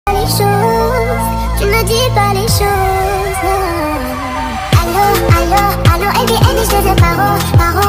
Les choses, tu ne dis pas les choses. Allô, allô, allô, et bien, je te paro, paro.